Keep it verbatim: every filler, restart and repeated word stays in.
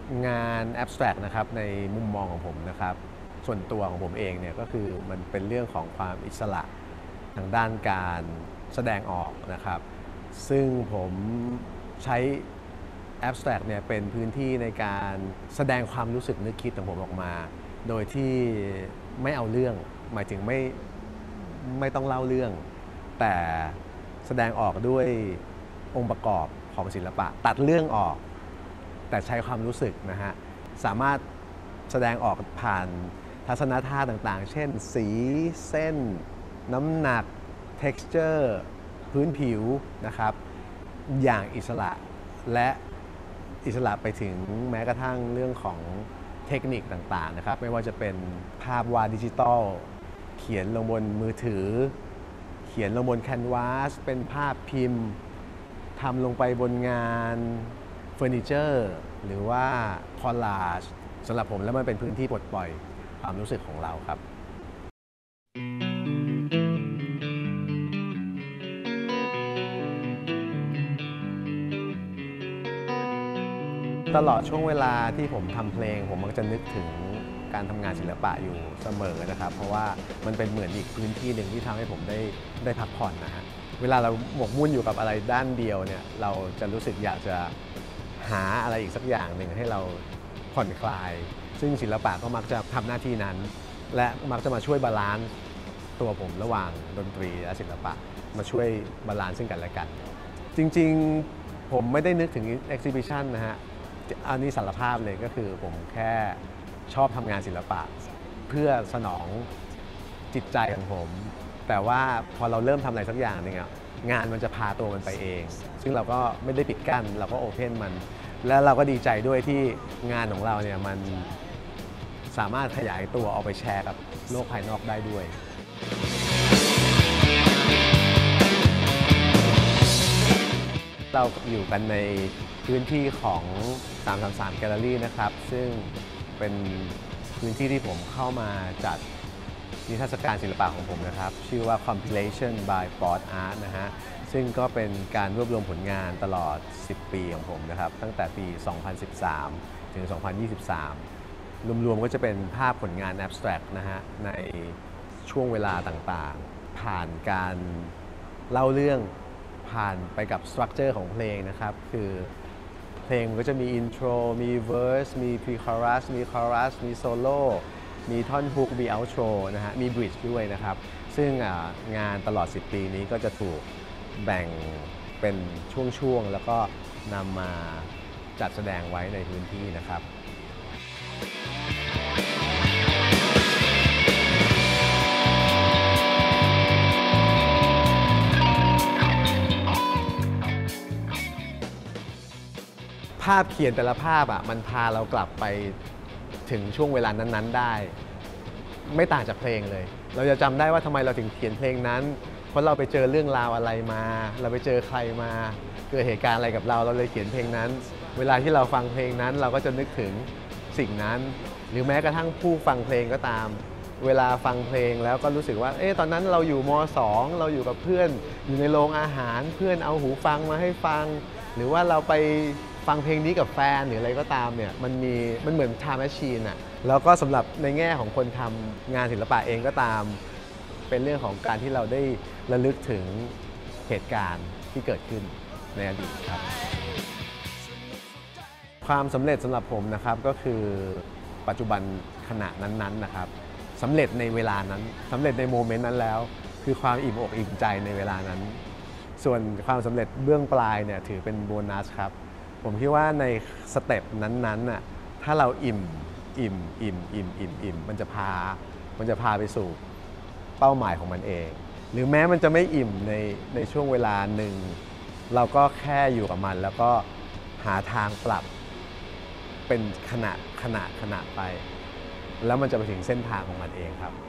งาน abstract นะครับในมุมมองของผมนะครับส่วนตัวของผมเองเนี่ยก็คือมันเป็นเรื่องของความอิสระทางด้านการแสดงออกนะครับซึ่งผมใช้ abstract เนี่ยเป็นพื้นที่ในการแสดงความรู้สึกนึกคิดของผมออกมาโดยที่ไม่เอาเรื่องหมายถึงไม่ไม่ต้องเล่าเรื่องแต่แสดงออกด้วยองค์ประกอบของศิลปะตัดเรื่องออกแต่ใช้ความรู้สึกนะฮะสามารถแสดงออกผ่านทัศนท่าต่างๆเช่นสีเส้นน้ำหนัก texture พื้นผิวนะครับอย่างอิสระและอิสระไปถึงแม้กระทั่งเรื่องของเทคนิคต่างๆนะครับไม่ว่าจะเป็นภาพวาดดิจิตอลเขียนลงบนมือถือเขียนลงบนแคนวาสเป็นภาพพิมพ์ทำลงไปบนงานเฟอร์นิเจอร์หรือว่าคอลลาจสำหรับผมแล้วมันเป็นพื้นที่ปลดปล่อยความรู้สึกของเราครับตลอดช่วงเวลาที่ผมทำเพลงผมมักจะนึกถึงการทำงานศิลปะอยู่เสมอนะครับเพราะว่ามันเป็นเหมือนอีกพื้นที่หนึ่งที่ทำให้ผมได้ได้พักผ่อนนะฮะเวลาเราหมกมุ่นอยู่กับอะไรด้านเดียวเนี่ยเราจะรู้สึกอยากจะหาอะไรอีกสักอย่างหนึ่งให้เราผ่อนคลายซึ่งศิลปะก็มักจะทำหน้าที่นั้นและมักจะมาช่วยบาลานซ์ตัวผมระหว่างดนตรีและศิลปะมาช่วยบาลานซ์ซึ่งกันและกันจริงๆผมไม่ได้นึกถึง exhibition นะฮะอันนี้สารภาพเลยก็คือผมแค่ชอบทำงานศิลปะเพื่อสนองจิตใจของผมแต่ว่าพอเราเริ่มทำอะไรสักอย่างหนึ่งงานมันจะพาตัวมันไปเองซึ่งเราก็ไม่ได้ปิดกั้นเราก็โอเพนมันและเราก็ดีใจด้วยที่งานของเราเนี่ยมันสามารถขยายตัวออกไปแชร์กับโลกภายนอกได้ด้วยเราอยู่กันในพื้นที่ของสามสามสาม Gallery นะครับซึ่งเป็นพื้นที่ที่ผมเข้ามาจัดนิทรรศการศิลปะของผมนะครับชื่อว่า Compilation by Ford Art นะฮะซึ่งก็เป็นการรวบรวมผลงานตลอดสิบปีของผมนะครับตั้งแต่ปี สองพันสิบสาม ถึง สองพันยี่สิบสาม รวมๆก็จะเป็นภาพผลงาน Abstract นะฮะในช่วงเวลาต่างๆผ่านการเล่าเรื่องผ่านไปกับสตรัคเจอร์ของเพลงนะครับคือเพลงก็จะมีอินโทรมีเวอร์สมีพรีคอรัสมีคอรัสมีโซโล่มีท่อนฮุกมีเอาท์โทรนะฮะมีบริดจ์ด้วยนะครับซึ่งงานตลอดสิบปีนี้ก็จะถูกแบ่งเป็นช่วงๆแล้วก็นำมาจัดแสดงไว้ในพื้นที่นะครับภาพเขียนแต่ละภาพอ่ะมันพาเรากลับไปถึงช่วงเวลานั้นๆได้ไม่ต่างจากเพลงเลยเราจะจำได้ว่าทำไมเราถึงเขียนเพลงนั้นเพราะเราไปเจอเรื่องราวอะไรมาเราไปเจอใครมาเกิดเหตุการณ์อะไรกับเราเราเลยเขียนเพลงนั้นเวลาที่เราฟังเพลงนั้นเราก็จะนึกถึงสิ่งนั้นหรือแม้กระทั่งผู้ฟังเพลงก็ตามเวลาฟังเพลงแล้วก็รู้สึกว่าเอ๊ะตอนนั้นเราอยู่ม.สอง เราอยู่กับเพื่อนอยู่ในโรงอาหารเพื่อนเอาหูฟังมาให้ฟังหรือว่าเราไปฟังเพลงนี้กับแฟนหรืออะไรก็ตามเนี่ยมันมีมันเหมือน time machine อะแล้วก็สำหรับในแง่ของคนทำงานศิลปะเองก็ตามเป็นเรื่องของการที่เราได้ระลึกถึงเหตุการณ์ที่เกิดขึ้นในอดีตครับความสำเร็จสำหรับผมนะครับก็คือปัจจุบันขณะนั้นๆนะครับสำเร็จในเวลานั้นสำเร็จในโมเมนต์นั้นแล้วคือความอิ่มอกอิ่มใจในเวลานั้นส่วนความสำเร็จเบื้องปลายเนี่ยถือเป็นโบนัสครับผมคิดว่าในสเต็ปนั้นๆน่ะถ้าเราอิ่มอิ่มอิ่มอิ่มอิ่มอิ่มมันจะพามันจะพาไปสู่เป้าหมายของมันเองหรือแม้มันจะไม่อิ่มในในช่วงเวลาหนึ่งเราก็แค่อยู่กับมันแล้วก็หาทางปรับเป็นขณะขณะขณะไปแล้วมันจะไปถึงเส้นทางของมันเองครับ